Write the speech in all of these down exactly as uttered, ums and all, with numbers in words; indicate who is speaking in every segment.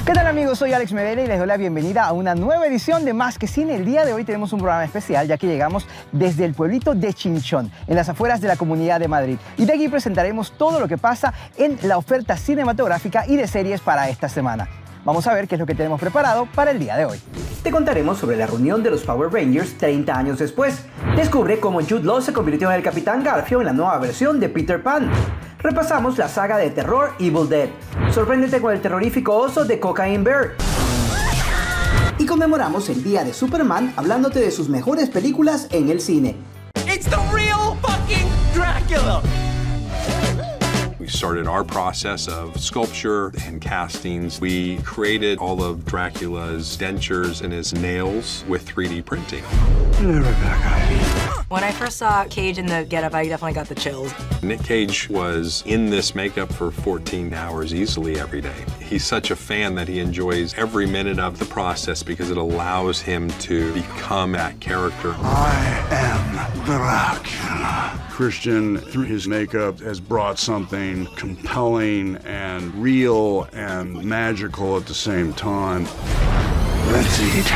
Speaker 1: ¿Qué tal amigos? Soy Alex Medina y les doy la bienvenida a una nueva edición de Más que Cine. El día de hoy tenemos un programa especial ya que llegamos desde el pueblito de Chinchón, en las afueras de la Comunidad de Madrid. Y de aquí presentaremos todo lo que pasa en la oferta cinematográfica y de series para esta semana. Vamos a ver qué es lo que tenemos preparado para el día de hoy. Te contaremos sobre la reunión de los Power Rangers treinta años después. Descubre cómo Jude Law se convirtió en el Capitán Garfio en la nueva versión de Peter Pan. Repasamos la saga de terror Evil Dead. Sorpréndete con el terrorífico oso de Cocaine Bear. Y conmemoramos el Día de Superman hablándote de sus mejores películas en el cine.
Speaker 2: It's the real fucking Dracula!
Speaker 3: We started our process of sculpture and castings. We created all of Dracula's dentures and his nails with three D printing.
Speaker 4: Hello, Rebecca.
Speaker 5: When I first saw Cage in the getup, I definitely got the chills.
Speaker 3: Nick Cage was in this makeup for fourteen hours easily every day. He's such a fan that he enjoys every minute of the process because it allows him to become that character.
Speaker 4: I am Dracula. Christian, through his makeup, has brought something compelling and real and magical at the same time. Let's eat.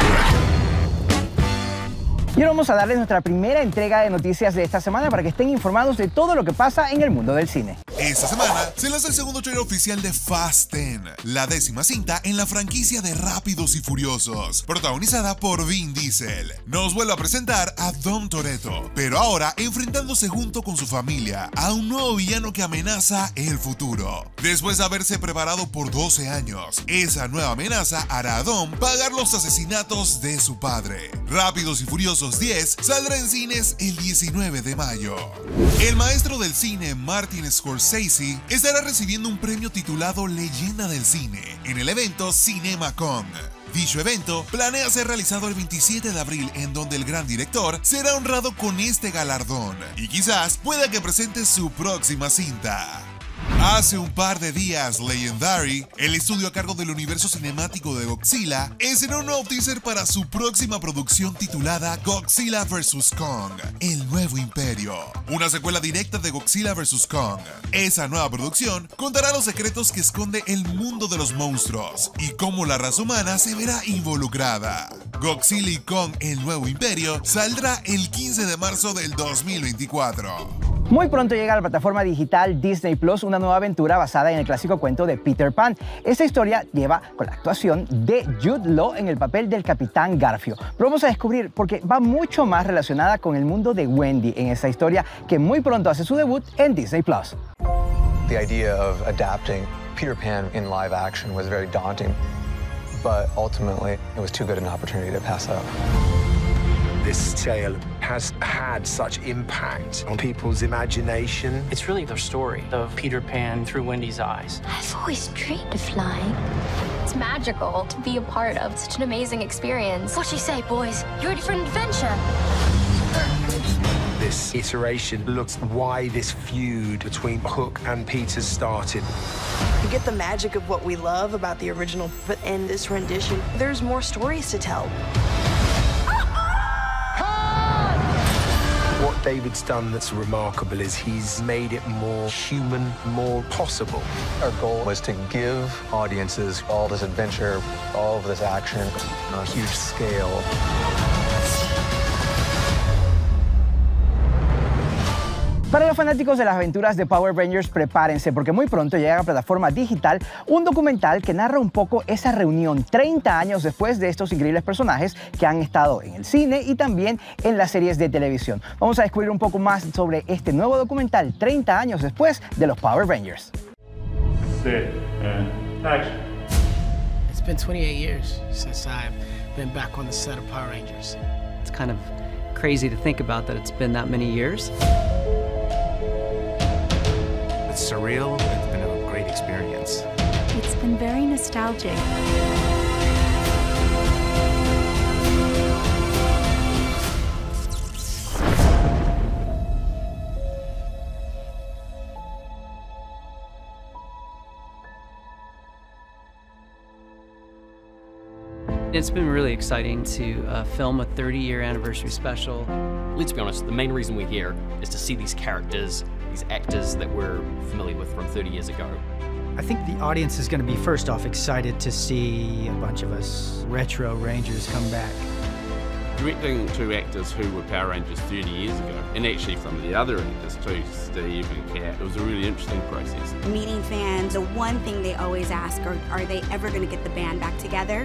Speaker 1: Y ahora vamos a darles nuestra primera entrega de noticias de esta semana para que estén informados de todo lo que pasa en el mundo del cine.
Speaker 6: Esta semana se lanza el segundo trailer oficial de Fast diez, la décima cinta en la franquicia de Rápidos y Furiosos, protagonizada por Vin Diesel. Nos vuelve a presentar a Dom Toretto, pero ahora enfrentándose junto con su familia a un nuevo villano que amenaza el futuro. Después de haberse preparado por doce años, esa nueva amenaza hará a Dom pagar los asesinatos de su padre. Rápidos y Furiosos diez saldrá en cines el diecinueve de mayo. El maestro del cine Martin Scorsese estará recibiendo un premio titulado Leyenda del Cine en el evento CinemaCon. Dicho evento planea ser realizado el veintisiete de abril, en donde el gran director será honrado con este galardón y quizás pueda que presente su próxima cinta. Hace un par de días, Legendary, el estudio a cargo del universo cinemático de Godzilla, estrenó un nuevo teaser para su próxima producción titulada Godzilla versus. Kong, el nuevo imperio, una secuela directa de Godzilla versus. Kong. Esa nueva producción contará los secretos que esconde el mundo de los monstruos y cómo la raza humana se verá involucrada. Godzilla y Kong, el nuevo imperio, saldrá el quince de marzo del dos mil veinticuatro.
Speaker 1: Muy pronto llega a la plataforma digital Disney Plus una nueva aventura basada en el clásico cuento de Peter Pan. Esta historia lleva con la actuación de Jude Law en el papel del Capitán Garfio. Pero vamos a descubrir porque va mucho más relacionada con el mundo de Wendy en esta historia que muy pronto hace su debut en Disney Plus.
Speaker 7: The idea of adapting Peter Pan in live action was very daunting, but ultimately it was too good an opportunity to pass up.
Speaker 8: This tale has had such impact on people's imagination.
Speaker 9: It's really the story of Peter Pan through Wendy's eyes.
Speaker 10: I've always dreamed of flying. It's magical to be a part of such an amazing experience. What do you say, boys? You ready for an adventure?
Speaker 8: This iteration looks why this feud between Hook and Peter started.
Speaker 11: You get the magic of what we love about the original, but in this rendition, there's more stories to tell.
Speaker 8: What David's done that's remarkable is he's made it more human, more possible.
Speaker 7: Our goal was to give audiences all this adventure, all of this action on a huge scale.
Speaker 1: Para los fanáticos de las aventuras de Power Rangers, prepárense porque muy pronto llega a la plataforma digital un documental que narra un poco esa reunión treinta años después de estos increíbles personajes que han estado en el cine y también en las series de televisión. Vamos a descubrir un poco más sobre este nuevo documental treinta años después de los Power Rangers.
Speaker 12: Sit and action.
Speaker 13: It's been twenty-eight years since I've been back on the set of Power Rangers.
Speaker 14: It's kind of crazy to think about that it's been that many years.
Speaker 15: It's surreal, it's been a great experience.
Speaker 16: It's been very nostalgic.
Speaker 14: It's been really exciting to uh, film a thirty year anniversary special.
Speaker 17: Let's be honest, the main reason we're here is to see these characters, these actors that we're familiar with from thirty years ago.
Speaker 18: I think the audience is going to be first off excited to see a bunch of us retro Rangers come back.
Speaker 17: Directing two actors who were Power Rangers thirty years ago, and actually some of the other actors too, Steve and Kat, it was a really interesting process.
Speaker 19: Meeting fans, the one thing they always ask are, are they ever going to get the band back together?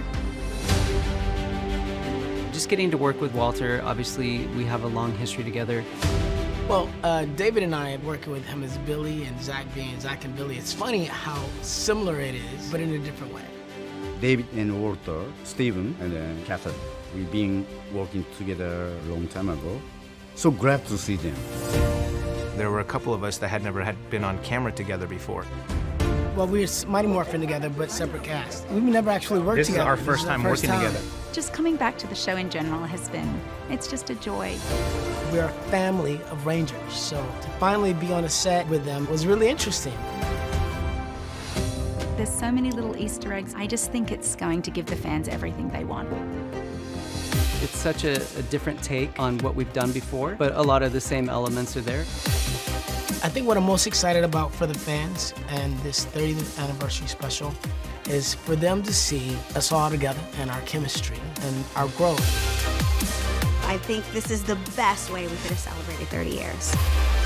Speaker 14: Just getting to work with Walter, obviously we have a long history together.
Speaker 13: Well, uh, David and I, working with him as Billy and Zach being Zach and Billy, it's funny how similar it is, but in a different way.
Speaker 20: David and Walter, Steven, and then Catherine. We've been working together a long time ago. So glad to see them.
Speaker 15: There were a couple of us that had never had been on camera together before.
Speaker 13: Well, we were Mighty Morphin together, but separate cast. We've never actually worked
Speaker 15: this
Speaker 13: together.
Speaker 15: This is our first time first working time. together.
Speaker 16: Just coming back to the show in general has been, it's just a joy.
Speaker 13: We're a family of Rangers, so to finally be on a set with them was really interesting.
Speaker 16: There's so many little Easter eggs. I just think it's going to give the fans everything they want.
Speaker 14: It's such a, a different take on what we've done before, but a lot of the same elements are there.
Speaker 13: I think what I'm most excited about for the fans and this thirtieth anniversary special is for them to see us all together and our chemistry and our growth.
Speaker 19: I think this is the best way we could have celebrated thirty years.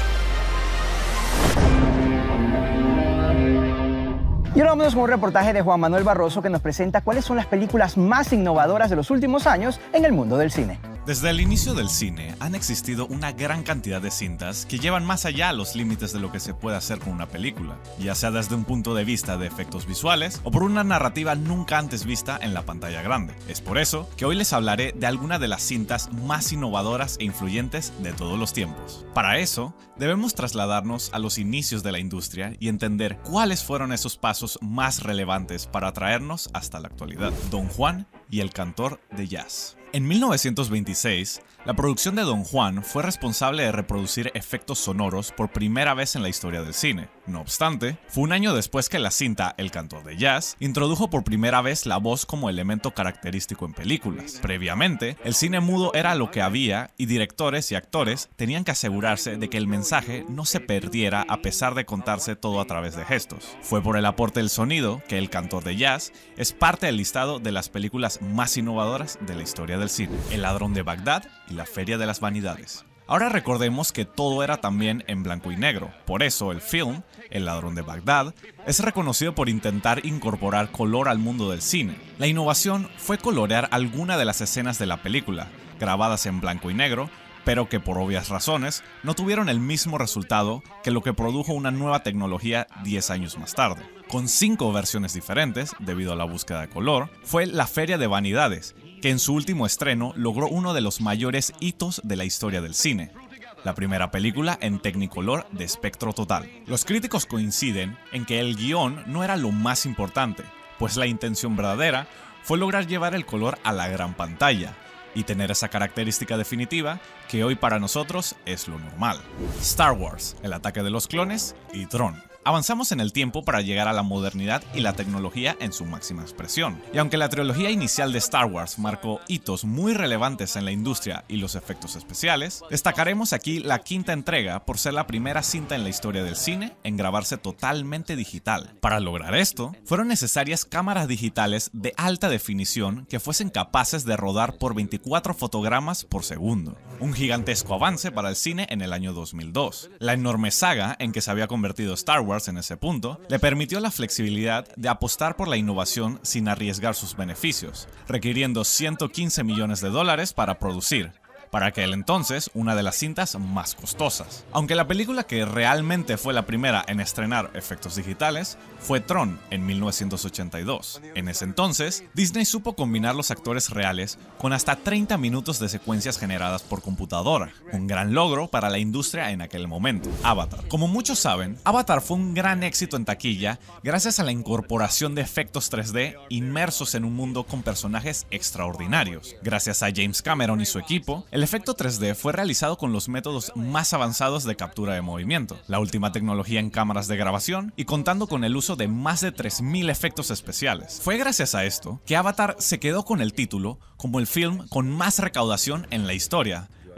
Speaker 1: Y ahora vamos con un reportaje de Juan Manuel Barroso que nos presenta cuáles son las películas más innovadoras de los últimos años en el mundo del cine.
Speaker 21: Desde el inicio del cine han existido una gran cantidad de cintas que llevan más allá los límites de lo que se puede hacer con una película, ya sea desde un punto de vista de efectos visuales o por una narrativa nunca antes vista en la pantalla grande. Es por eso que hoy les hablaré de algunas de las cintas más innovadoras e influyentes de todos los tiempos. Para eso, debemos trasladarnos a los inicios de la industria y entender cuáles fueron esos pasos más relevantes para traernos hasta la actualidad. Don Juan y el cantor de jazz. En mil novecientos veintiséis, la producción de Don Juan fue responsable de reproducir efectos sonoros por primera vez en la historia del cine. No obstante, fue un año después que la cinta El cantor de jazz introdujo por primera vez la voz como elemento característico en películas. Previamente, el cine mudo era lo que había y directores y actores tenían que asegurarse de que el mensaje no se perdiera a pesar de contarse todo a través de gestos. Fue por el aporte del sonido que El cantor de jazz es parte del listado de las películas más innovadoras de la historia del cine. El ladrón de Bagdad y la feria de las vanidades. Ahora recordemos que todo era también en blanco y negro, por eso el film, El ladrón de Bagdad, es reconocido por intentar incorporar color al mundo del cine. La innovación fue colorear alguna de las escenas de la película, grabadas en blanco y negro, pero que por obvias razones no tuvieron el mismo resultado que lo que produjo una nueva tecnología diez años más tarde. Con cinco versiones diferentes, debido a la búsqueda de color, fue La feria de vanidades, que en su último estreno logró uno de los mayores hitos de la historia del cine, la primera película en Technicolor de espectro total. Los críticos coinciden en que el guión no era lo más importante, pues la intención verdadera fue lograr llevar el color a la gran pantalla y tener esa característica definitiva que hoy para nosotros es lo normal. Star Wars, El ataque de los clones y Tron. Avanzamos en el tiempo para llegar a la modernidad y la tecnología en su máxima expresión. Y aunque la trilogía inicial de Star Wars marcó hitos muy relevantes en la industria y los efectos especiales, destacaremos aquí la quinta entrega por ser la primera cinta en la historia del cine en grabarse totalmente digital. Para lograr esto, fueron necesarias cámaras digitales de alta definición que fuesen capaces de rodar por veinticuatro fotogramas por segundo. Un gigantesco avance para el cine en el año dos mil dos. La enorme saga en que se había convertido Star Wars en ese punto, le permitió la flexibilidad de apostar por la innovación sin arriesgar sus beneficios, requiriendo ciento quince millones de dólares para producir, para aquel entonces una de las cintas más costosas. Aunque la película que realmente fue la primera en estrenar efectos digitales fue Tron en mil novecientos ochenta y dos. En ese entonces, Disney supo combinar los actores reales con hasta treinta minutos de secuencias generadas por computadora, un gran logro para la industria en aquel momento. Avatar. Como muchos saben, Avatar fue un gran éxito en taquilla gracias a la incorporación de efectos tres D inmersos en un mundo con personajes extraordinarios. Gracias a James Cameron y su equipo, el efecto tres D fue realizado con los métodos más avanzados de captura de movimiento, la última tecnología en cámaras de grabación y contando con el uso de más de tres mil efectos especiales. Fue gracias a esto que Avatar se quedó con el título como el film con más recaudación en la historia,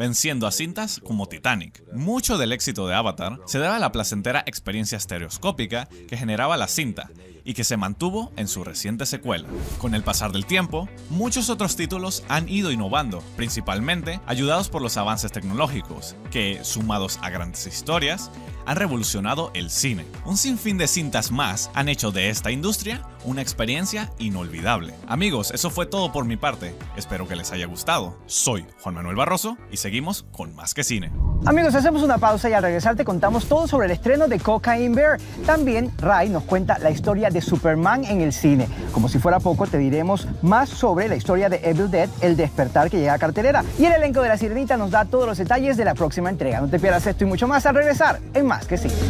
Speaker 21: venciendo a cintas como Titanic. Mucho del éxito de Avatar se debe a la placentera experiencia estereoscópica que generaba la cinta, y que se mantuvo en su reciente secuela. Con el pasar del tiempo, muchos otros títulos han ido innovando, principalmente ayudados por los avances tecnológicos, que, sumados a grandes historias, han revolucionado el cine. Un sinfín de cintas más han hecho de esta industria una experiencia inolvidable. Amigos, eso fue todo por mi parte. Espero que les haya gustado. Soy Juan Manuel Barroso y seguimos con Más que Cine.
Speaker 1: Amigos, hacemos una pausa y al regresar te contamos todo sobre el estreno de Cocaine Bear. También Ray nos cuenta la historia de Superman en el cine. Como si fuera poco, te diremos más sobre la historia de Evil Dead, El Despertar, que llega a cartelera. Y el elenco de La Sirenita nos da todos los detalles de la próxima entrega. No te pierdas esto y mucho más al regresar en Más que Cine.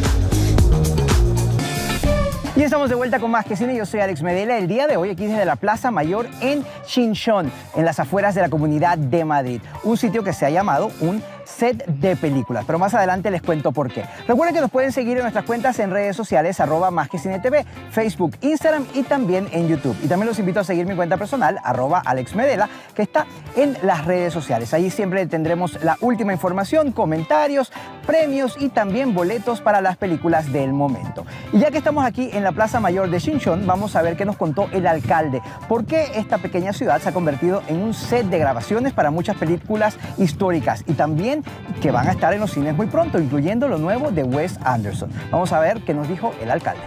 Speaker 1: Y estamos de vuelta con Más que Cine. Yo soy Alex Medela. El día de hoy aquí desde la Plaza Mayor en Chinchón, en las afueras de la Comunidad de Madrid. Un sitio que se ha llamado un set de películas, pero más adelante les cuento por qué. Recuerden que nos pueden seguir en nuestras cuentas en redes sociales, arroba Más que Cine T V, Facebook, Instagram y también en YouTube. Y también los invito a seguir mi cuenta personal, arroba Alex Medela, que está en las redes sociales. Allí siempre tendremos la última información, comentarios, premios y también boletos para las películas del momento. Y ya que estamos aquí en la Plaza Mayor de Chinchón, vamos a ver qué nos contó el alcalde. ¿Por qué esta pequeña ciudad se ha convertido en un set de grabaciones para muchas películas históricas y también que van a estar en los cines muy pronto, incluyendo lo nuevo de Wes Anderson? Vamos a ver qué nos dijo el alcalde.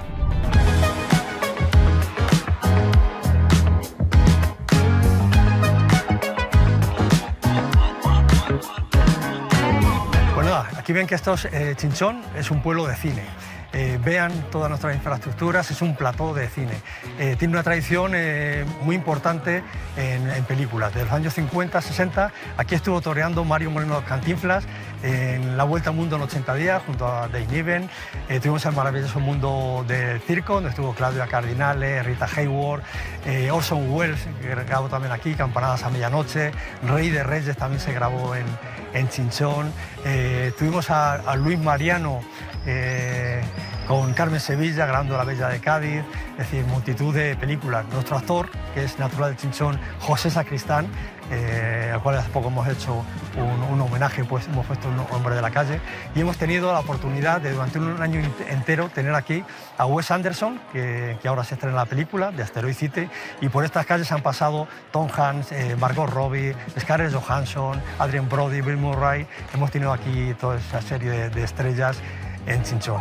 Speaker 2: Bueno, aquí ven que esto es eh, Chinchón, es un pueblo de cine. Eh, vean todas nuestras infraestructuras, es un plató de cine. Eh, tiene una tradición eh, muy importante en, en películas. Desde los años cincuenta, sesenta, aquí estuvo toreando Mario Moreno Cantinflas en La Vuelta al Mundo en ochenta días, junto a Dave Niven. Eh, tuvimos el maravilloso mundo del circo, donde estuvo Claudia Cardinale, Rita Hayworth, eh, Orson Welles, que grabó también aquí, Campanadas a Medianoche, Rey de Reyes también se grabó en, en Chinchón. Eh, tuvimos a, a Luis Mariano, Eh, con Carmen Sevilla grabando La Bella de Cádiz, es decir, multitud de películas. Nuestro actor, que es natural de Chinchón, José Sacristán, eh, al cual hace poco hemos hecho un, un homenaje, pues hemos puesto un hombre de la calle, y hemos tenido la oportunidad de durante un año entero tener aquí a Wes Anderson, que, que ahora se estrena la película de Asteroid City, y por estas calles han pasado Tom Hanks, eh, Margot Robbie, Scarlett Johansson, Adrien Brody, Bill Murray. Hemos tenido aquí toda esa serie de, de estrellas en Chinchón.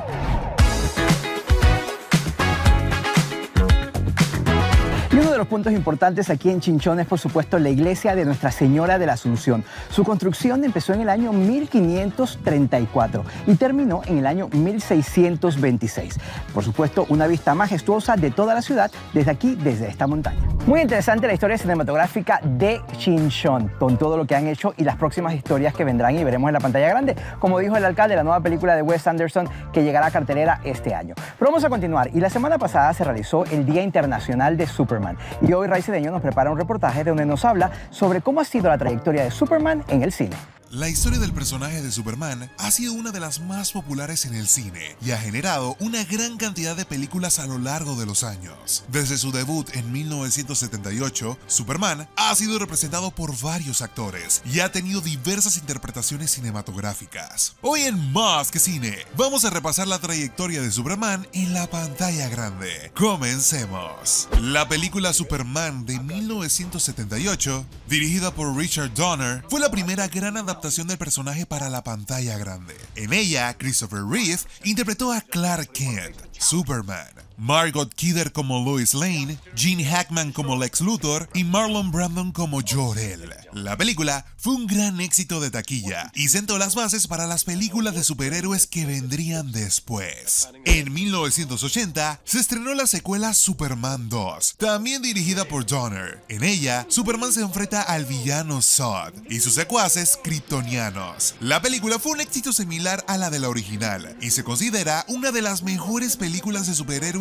Speaker 1: Y uno de los puntos importantes aquí en Chinchón es, por supuesto, la iglesia de Nuestra Señora de la Asunción. Su construcción empezó en el año mil quinientos treinta y cuatro y terminó en el año mil seiscientos veintiséis. Por supuesto, una vista majestuosa de toda la ciudad desde aquí, desde esta montaña. Muy interesante la historia cinematográfica de Chinchón, con todo lo que han hecho y las próximas historias que vendrán y veremos en la pantalla grande. Como dijo el alcalde, la nueva película de Wes Anderson que llegará a cartelera este año. Pero vamos a continuar. Y la semana pasada se realizó el Día Internacional de Superman. Y hoy Ray Cedeño nos prepara un reportaje donde nos habla sobre cómo ha sido la trayectoria de Superman en el cine.
Speaker 6: La historia del personaje de Superman ha sido una de las más populares en el cine y ha generado una gran cantidad de películas a lo largo de los años. Desde su debut en mil novecientos setenta y ocho, Superman ha sido representado por varios actores y ha tenido diversas interpretaciones cinematográficas. Hoy en Más que Cine, vamos a repasar la trayectoria de Superman en la pantalla grande. Comencemos. La película Superman de mil novecientos setenta y ocho, dirigida por Richard Donner, fue la primera gran adaptación del personaje para la pantalla grande. En ella, Christopher Reeve interpretó a Clark Kent, Superman, Margot Kidder como Lois Lane, Gene Hackman como Lex Luthor y Marlon Brando como Jor-El. La película fue un gran éxito de taquilla y sentó las bases para las películas de superhéroes que vendrían después. En mil novecientos ochenta se estrenó la secuela Superman dos, también dirigida por Donner. En ella, Superman se enfrenta al villano Zod y sus secuaces kryptonianos. La película fue un éxito similar a la de la original y se considera una de las mejores películas de superhéroes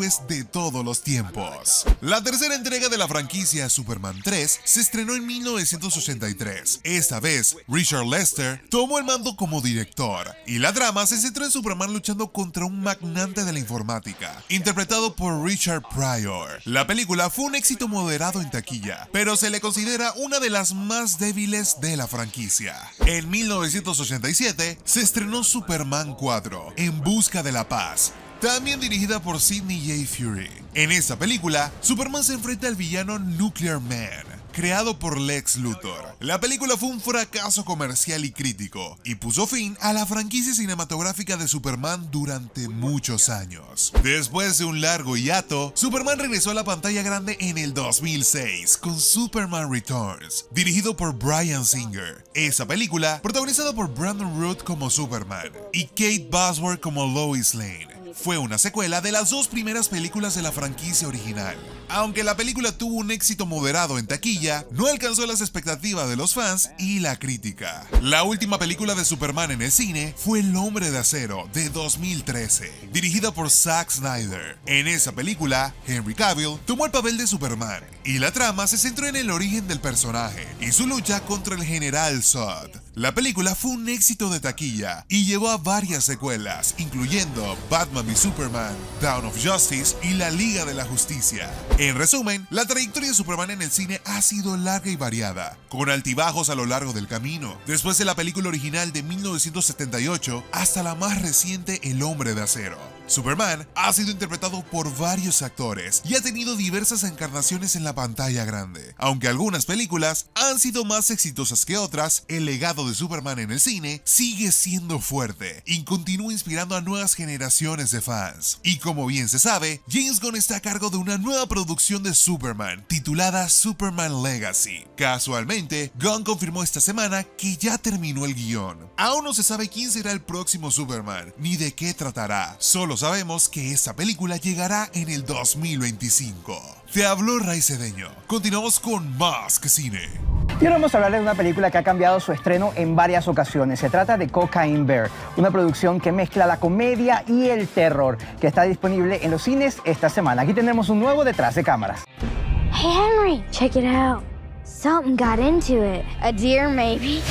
Speaker 6: superhéroes de todos los tiempos. La tercera entrega de la franquicia Superman tres se estrenó en mil novecientos ochenta y tres. Esta vez, Richard Lester tomó el mando como director, y la trama se centró en Superman luchando contra un magnate de la informática, interpretado por Richard Pryor. La película fue un éxito moderado en taquilla, pero se le considera una de las más débiles de la franquicia. En mil novecientos ochenta y siete se estrenó Superman cuatro, En busca de la paz, también dirigida por Sidney J. Furie. En esta película, Superman se enfrenta al villano Nuclear Man, creado por Lex Luthor. La película fue un fracaso comercial y crítico, y puso fin a la franquicia cinematográfica de Superman durante muchos años. Después de un largo hiato, Superman regresó a la pantalla grande en el dos mil seis con Superman Returns, dirigido por Bryan Singer. Esa película, protagonizada por Brandon Root como Superman y Kate Bosworth como Lois Lane, fue una secuela de las dos primeras películas de la franquicia original. Aunque la película tuvo un éxito moderado en taquilla, no alcanzó las expectativas de los fans y la crítica. La última película de Superman en el cine fue El Hombre de Acero, de dos mil trece, dirigida por Zack Snyder. En esa película, Henry Cavill tomó el papel de Superman, y la trama se centró en el origen del personaje y su lucha contra el General Zod. La película fue un éxito de taquilla y llevó a varias secuelas, incluyendo Batman v Superman, Dawn of Justice y La Liga de la Justicia. En resumen, la trayectoria de Superman en el cine ha sido larga y variada, con altibajos a lo largo del camino, después de la película original de mil novecientos setenta y ocho hasta la más reciente El Hombre de Acero. Superman ha sido interpretado por varios actores y ha tenido diversas encarnaciones en la pantalla grande. Aunque algunas películas han sido más exitosas que otras, el legado de Superman en el cine sigue siendo fuerte y continúa inspirando a nuevas generaciones de fans. Y como bien se sabe, James Gunn está a cargo de una nueva producción de Superman titulada Superman Legacy. Casualmente, Gunn confirmó esta semana que ya terminó el guión. Aún no se sabe quién será el próximo Superman ni de qué tratará, solo sabemos que esta película llegará en el dos mil veinticinco. Te habló Ray Cedeño. Continuamos con más que cine.
Speaker 1: Y ahora vamos a hablar de una película que ha cambiado su estreno en varias ocasiones. Se trata de Cocaine Bear, una producción que mezcla la comedia y el terror, que está disponible en los cines esta semana. Aquí tenemos un nuevo detrás de cámaras.
Speaker 10: Hey Henry, check it out. Something got into it. A deer maybe.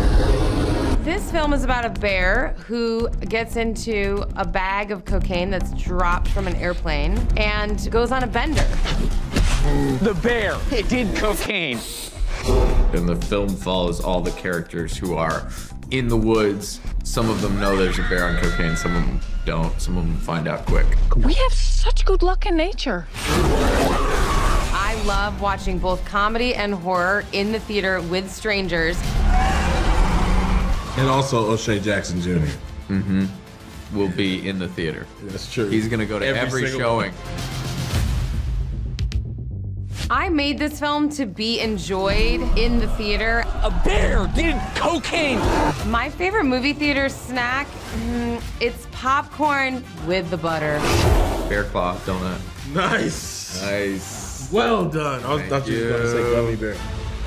Speaker 5: This film is about a bear who gets into a bag of cocaine that's dropped from an airplane and goes on a bender.
Speaker 22: The bear, it did cocaine. And the film follows all the characters who are in the woods. Some of them know there's a bear on cocaine, some of them don't. Some of them find out quick.
Speaker 5: We have such good luck in nature. I love watching both comedy and horror in the theater with strangers.
Speaker 22: And also O'Shea Jackson Junior Mm-hmm. Will be in the theater. That's true. He's gonna go to every, every showing.
Speaker 5: I made this film to be enjoyed in the theater.
Speaker 22: A bear did cocaine!
Speaker 5: My favorite movie theater snack, mm, it's popcorn with the butter.
Speaker 22: Bear claw donut. Nice! Nice. Well done. I was, thought you were gonna say gummy bear.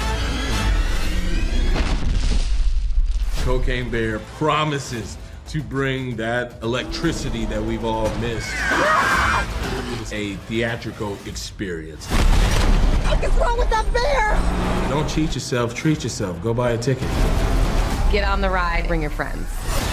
Speaker 22: Cocaine Bear promises to bring that electricity that we've all missed. A theatrical experience.
Speaker 23: What is wrong with that bear?
Speaker 22: Don't cheat yourself, treat yourself. Go buy a ticket.
Speaker 5: Get on the ride, bring your friends.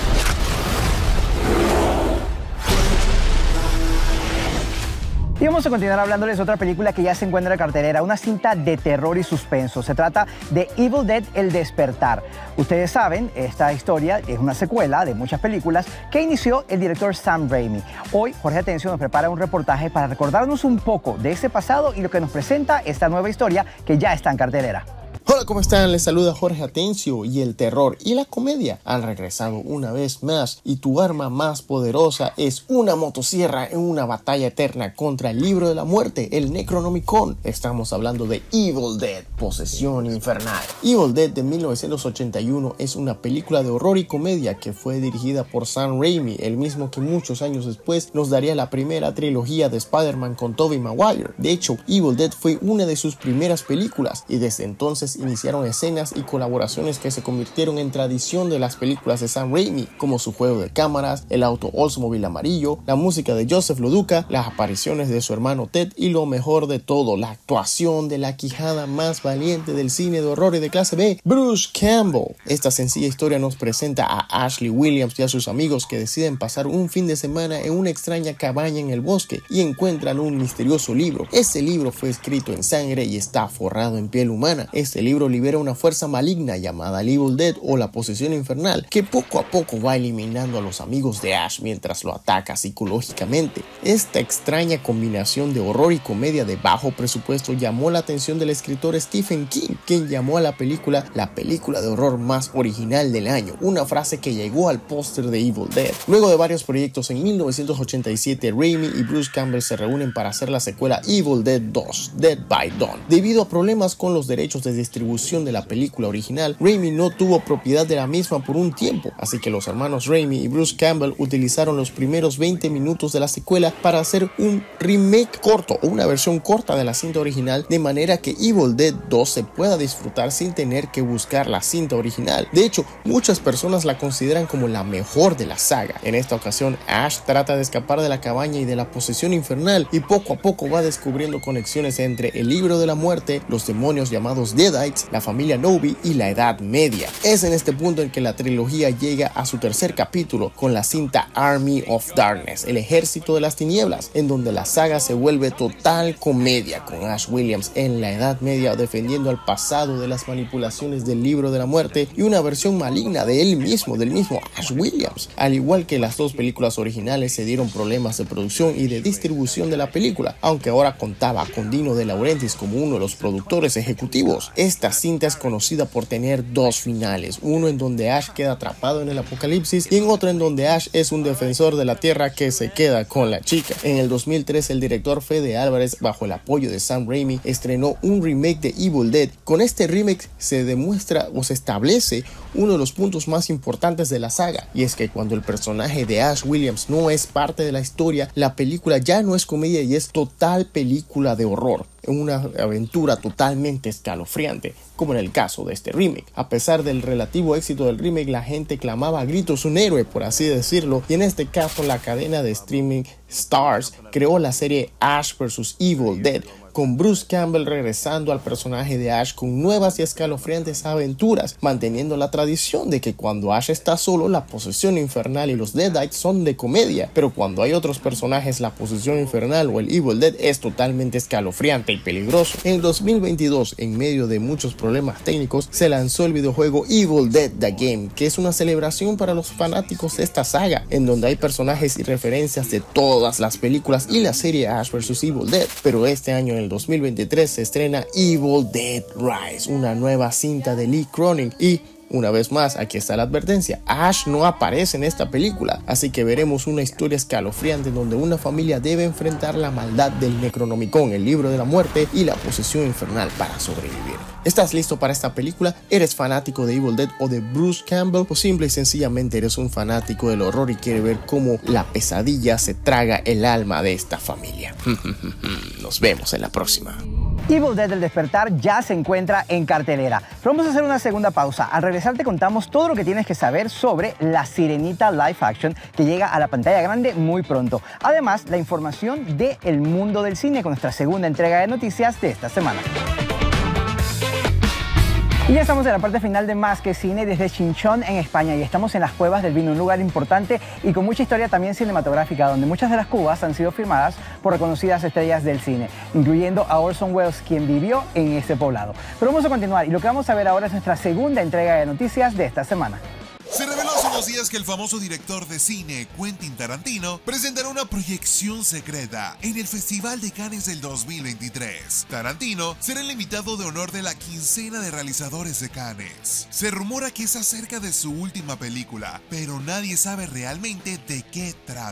Speaker 1: Y vamos a continuar hablándoles de otra película que ya se encuentra en cartelera, una cinta de terror y suspenso. Se trata de Evil Dead: El Despertar. Ustedes saben, esta historia es una secuela de muchas películas que inició el director Sam Raimi. Hoy, Jorge Atencio nos prepara un reportaje para recordarnos un poco de ese pasado y lo que nos presenta esta nueva historia que ya está en cartelera.
Speaker 24: Hola, ¿cómo están? Les saluda Jorge Atencio, y el terror y la comedia han regresado una vez más, y tu arma más poderosa es una motosierra en una batalla eterna contra el libro de la muerte, el Necronomicon. Estamos hablando de Evil Dead, Posesión Infernal. Evil Dead de mil novecientos ochenta y uno es una película de horror y comedia que fue dirigida por Sam Raimi, el mismo que muchos años después nos daría la primera trilogía de Spider-Man con Tobey Maguire. De hecho, Evil Dead fue una de sus primeras películas, y desde entonces iniciaron escenas y colaboraciones que se convirtieron en tradición de las películas de Sam Raimi, como su juego de cámaras, el auto Oldsmobile amarillo, la música de Joseph LoDuca, las apariciones de su hermano Ted y lo mejor de todo, la actuación de la quijada más valiente del cine de horror y de clase B, Bruce Campbell. Esta sencilla historia nos presenta a Ashley Williams y a sus amigos que deciden pasar un fin de semana en una extraña cabaña en el bosque y encuentran un misterioso libro. Este libro fue escrito en sangre y está forrado en piel humana. Este libro libera una fuerza maligna llamada Evil Dead o la posesión infernal, que poco a poco va eliminando a los amigos de Ash mientras lo ataca psicológicamente. Esta extraña combinación de horror y comedia de bajo presupuesto llamó la atención del escritor Stephen King, quien llamó a la película la película de horror más original del año, una frase que llegó al póster de Evil Dead. Luego de varios proyectos, en mil novecientos ochenta y siete Raimi y Bruce Campbell se reúnen para hacer la secuela Evil Dead dos, Dead by Dawn. Debido a problemas con los derechos de distribución de la película original, Raimi no tuvo propiedad de la misma por un tiempo, así que los hermanos Raimi y Bruce Campbell utilizaron los primeros veinte minutos de la secuela para hacer un remake corto o una versión corta de la cinta original, de manera que Evil Dead dos se pueda disfrutar sin tener que buscar la cinta original. De hecho, muchas personas la consideran como la mejor de la saga. En esta ocasión, Ash trata de escapar de la cabaña y de la posesión infernal y poco a poco va descubriendo conexiones entre el libro de la muerte, los demonios llamados Deadites, la familia Novi y la Edad Media. Es en este punto en que la trilogía llega a su tercer capítulo con la cinta Army of Darkness, el ejército de las tinieblas, en donde la saga se vuelve total comedia, con Ash Williams en la Edad Media defendiendo al pasado de las manipulaciones del libro de la muerte y una versión maligna de él mismo, del mismo Ash Williams. Al igual que las dos películas originales, se dieron problemas de producción y de distribución de la película, aunque ahora contaba con Dino De Laurentiis como uno de los productores ejecutivos. Esta cinta es conocida por tener dos finales, uno en donde Ash queda atrapado en el apocalipsis y en otro en donde Ash es un defensor de la tierra que se queda con la chica. En el dos mil tres, el director Fede Álvarez, bajo el apoyo de Sam Raimi, estrenó un remake de Evil Dead. Con este remake se demuestra o se establece uno de los puntos más importantes de la saga, y es que cuando el personaje de Ash Williams no es parte de la historia, la película ya no es comedia y es total película de horror, una aventura totalmente escalofriante, como en el caso de este remake. A pesar del relativo éxito del remake, la gente clamaba a gritos un héroe, por así decirlo, y en este caso la cadena de streaming Starz creó la serie Ash versus. Evil Dead, con Bruce Campbell regresando al personaje de Ash con nuevas y escalofriantes aventuras, manteniendo la tradición de que cuando Ash está solo, la posesión infernal y los Deadites son de comedia, pero cuando hay otros personajes, la posesión infernal o el Evil Dead es totalmente escalofriante y peligroso. En el dos mil veintidós, en medio de muchos problemas técnicos, se lanzó el videojuego Evil Dead The Game, que es una celebración para los fanáticos de esta saga, en donde hay personajes y referencias de todas las películas y la serie Ash versus. Evil Dead. Pero este año, en el dos mil veintitrés, se estrena Evil Dead Rise, una nueva cinta de Lee Cronin, y una vez más, aquí está la advertencia: Ash no aparece en esta película, así que veremos una historia escalofriante donde una familia debe enfrentar la maldad del Necronomicon, el libro de la muerte, y la posesión infernal para sobrevivir. ¿Estás listo para esta película? ¿Eres fanático de Evil Dead o de Bruce Campbell? O simple y sencillamente eres un fanático del horror y quieres ver cómo la pesadilla se traga el alma de esta familia. Nos vemos en la próxima.
Speaker 1: Evil Dead: El Despertar ya se encuentra en cartelera. Pero vamos a hacer una segunda pausa. Al regresar te contamos todo lo que tienes que saber sobre La Sirenita live action, que llega a la pantalla grande muy pronto. Además, la información del mundo del cine con nuestra segunda entrega de noticias de esta semana. Y ya estamos en la parte final de Más que Cine desde Chinchón, en España, y estamos en las Cuevas del Vino, un lugar importante y con mucha historia también cinematográfica, donde muchas de las cubas han sido filmadas por reconocidas estrellas del cine, incluyendo a Orson Welles, quien vivió en este poblado. Pero vamos a continuar, y lo que vamos a ver ahora es nuestra segunda entrega de noticias de esta semana.
Speaker 6: Se reveló hace unos días que el famoso director de cine Quentin Tarantino presentará una proyección secreta en el Festival de Cannes del dos mil veintitrés. Tarantino será el invitado de honor de la quincena de realizadores de Cannes. Se rumora que es acerca de su última película, pero nadie sabe realmente de qué trata.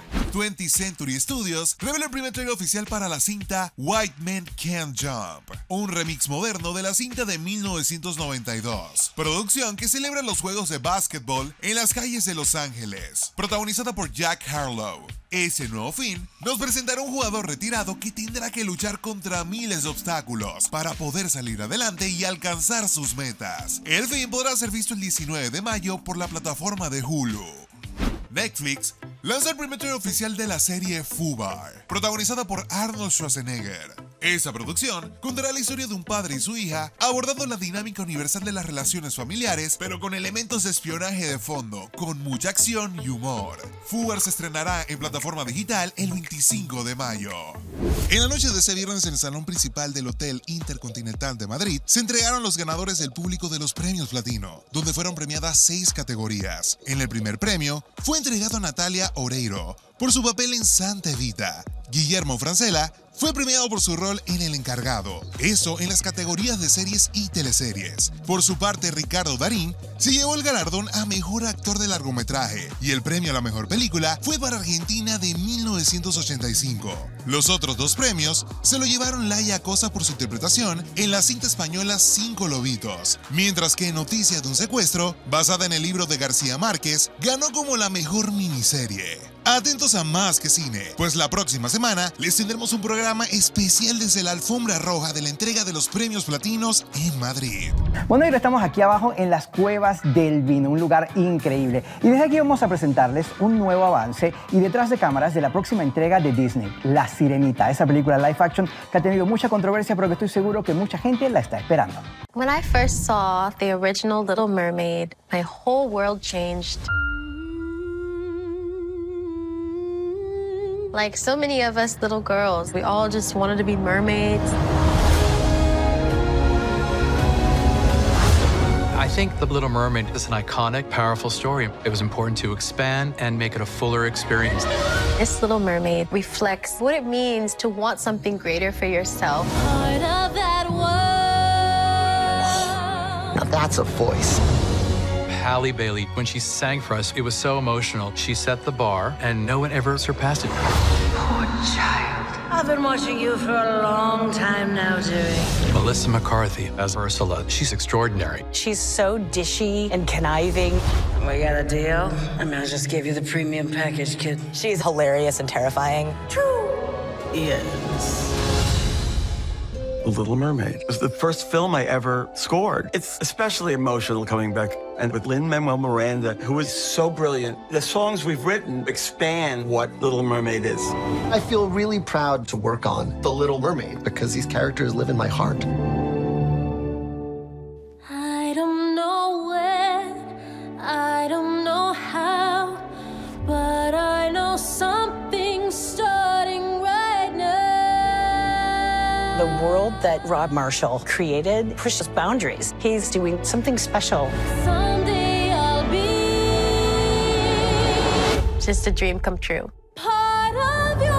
Speaker 6: twentieth Century Studios reveló el primer trailer oficial para la cinta White Men Can't Jump, un remix moderno de la cinta de mil novecientos noventa y dos, producción que celebra los juegos de básquetbol en las calles de Los Ángeles, protagonizada por Jack Harlow. Ese nuevo film nos presentará un jugador retirado que tendrá que luchar contra miles de obstáculos para poder salir adelante y alcanzar sus metas. El film podrá ser visto el diecinueve de mayo por la plataforma de Hulu. Netflix lanza el primer trailer oficial de la serie Fubar, protagonizada por Arnold Schwarzenegger. Esa producción contará la historia de un padre y su hija abordando la dinámica universal de las relaciones familiares, pero con elementos de espionaje de fondo, con mucha acción y humor. Fubar se estrenará en plataforma digital el veinticinco de mayo. En la noche de ese viernes en el salón principal del Hotel Intercontinental de Madrid se entregaron los ganadores del público de los premios Platino, donde fueron premiadas seis categorías. En el primer premio fue entregado a Natalia Oreiro por su papel en Santa Evita. Guillermo Francella fue premiado por su rol en El Encargado, eso en las categorías de series y teleseries. Por su parte, Ricardo Darín se llevó el galardón a Mejor Actor de Largometraje y el premio a la Mejor Película fue para Argentina de mil novecientos ochenta y cinco. Los otros dos premios se lo llevaron Laia Cosa por su interpretación en la cinta española Cinco Lobitos, mientras que Noticia de un Secuestro, basada en el libro de García Márquez, ganó como la mejor miniserie. Atentos a Más que Cine, pues la próxima semana les tendremos un programa especial desde la alfombra roja de la entrega de los premios platinos en Madrid.
Speaker 1: Bueno, y ahora estamos aquí abajo en las Cuevas del Vino, un lugar increíble. Y desde aquí vamos a presentarles un nuevo avance y detrás de cámaras de la próxima entrega de Disney, La Sirenita, esa película live action que ha tenido mucha controversia, pero que estoy seguro que mucha gente la está esperando.
Speaker 3: When I first saw the original Little Mermaid, my whole world changed. Like so many of us little girls, we all just wanted to be mermaids.
Speaker 4: I think The Little Mermaid is an iconic, powerful story. It was important to expand and make it a fuller experience.
Speaker 3: This Little Mermaid reflects what it means to want something greater for yourself. Part of that world.
Speaker 4: Now that's a voice. Halle Bailey, when she sang for us, it was so emotional. She set the bar, and no one ever surpassed it.
Speaker 9: Poor child. I've been watching you for a long time now, Dewey.
Speaker 4: Melissa McCarthy as Ursula, she's extraordinary.
Speaker 9: She's so dishy and conniving. We got a deal? I mean, I just gave you the premium package, kid.
Speaker 11: She's hilarious and terrifying.
Speaker 9: True. Yes.
Speaker 25: The Little Mermaid. It was the first film I ever scored. It's especially emotional coming back. And with Lin-Manuel Miranda, who is so brilliant, the songs we've written expand what Little Mermaid is.
Speaker 26: I feel really proud to work on The Little Mermaid because these characters live in my heart.
Speaker 3: I don't know when, I don't know how, but I know something's starting right now.
Speaker 11: The world that Rob Marshall created pushes boundaries. He's doing something special.
Speaker 3: Someday I'll be just a dream come true.
Speaker 11: Part of your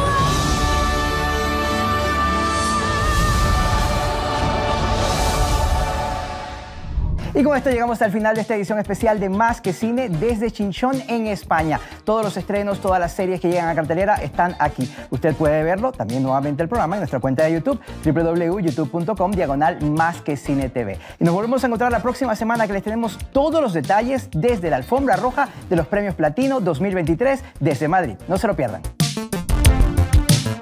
Speaker 1: Y con esto llegamos al final de esta edición especial de Más que Cine desde Chinchón en España. Todos los estrenos, todas las series que llegan a cartelera están aquí. Usted puede verlo también nuevamente el programa en nuestra cuenta de YouTube, w w w punto youtube punto com diagonal Más que Cine T V. Y nos volvemos a encontrar la próxima semana que les tenemos todos los detalles desde la alfombra roja de los premios Platino dos mil veintitrés desde Madrid. No se lo pierdan.